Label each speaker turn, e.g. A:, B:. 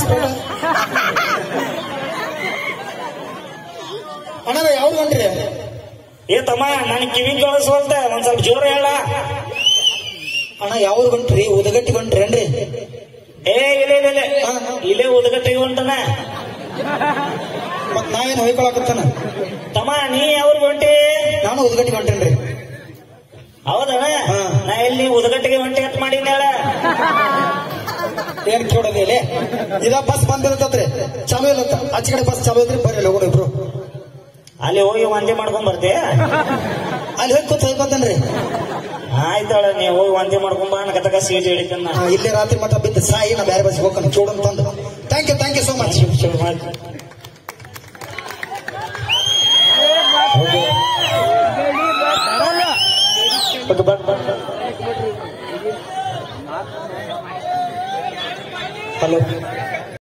A: ಅಣ್ಣ ಯಾವ್ದು ಹೊಂಟ್ರಿ?
B: ಏ ತಮ್ಮ ನನ್ ಕಿವಿ ಕೇಳಿಸ್ವಲ್ತ ಒಂದ್ ಸ್ವಲ್ಪ ಜೋರ ಹೇಳ.
A: ಅಣ್ಣ ಯಾವ್ದು ಹೊಂಟ್ರಿ? ಉದಗಟ್ಟಿ ಹೊಂಟ್ರೇನ್ರಿ?
B: ಏ ಇಲ್ಲೇ ಉದಗಟ್ಟಿಗೆ ಹೊಂಟನ.
A: ಮತ್ ನಾ ಏನ್ ಹೊಯ್ಕೊಳಕತ್ತಾನ?
B: ತಮ್ಮ ನೀ ಯಾವ್ರಿಗೆ ಹೊಂಟಿ?
A: ನಾನು ಉದಗಟ್ಟಿ ಹೊಂಟೇನ್ರಿ.
B: ಹೌದಣ್ಣ. ನಾ ಎಲ್ಲಿ ಉದಗಟ್ಟಿಗೆ ಹೊಂಟಿ ಅಂತ ಮಾಡೀನಿ ಹೇಳ.
A: ಏನ್ ಕೇಳೋದಿಲ್ಲ. ಇದ ಬಸ್ ಬಂದಿರತ್ರಿ, ಚಾಲು ಇಲ್ಲತ್ತ. ಆಚೆ ಕಡೆ ಬಸ್ ಚಾಲು ಇದ್ರಿ, ಬರ್ರಿ ಹೋಗೋಣ ಇಬ್ರು.
B: ಅಲ್ಲಿ ಹೋಗಿ ವಾಂತಿ ಮಾಡ್ಕೊಂಡ್ ಬರ್ತೆ.
A: ಅಲ್ಲಿ ಹೋಗಿ ಕೂತ್ ಹೋಗ್ಬರ್ತೇನ್ರಿ.
B: ಆಯ್ತಾಳ, ನೀವು ಹೋಗಿ ವಾಂತಿ ಮಾಡ್ಕೊಂಡ್ ಬಾ. ಕತಕ ಸೀಟ್ ಹೇಳಿದ್ದನ್ನ
A: ಇಲ್ಲೇ ರಾತ್ರಿ ಮತ್ತ ಬಿದ್ದು ಸಾಯಿ, ನಾ ಬೇರೆ ಬಸ್ ಹೋಗ್ಕೊಂಡು ಚೂಡಂತಂದು. Thank you so much.
B: Hello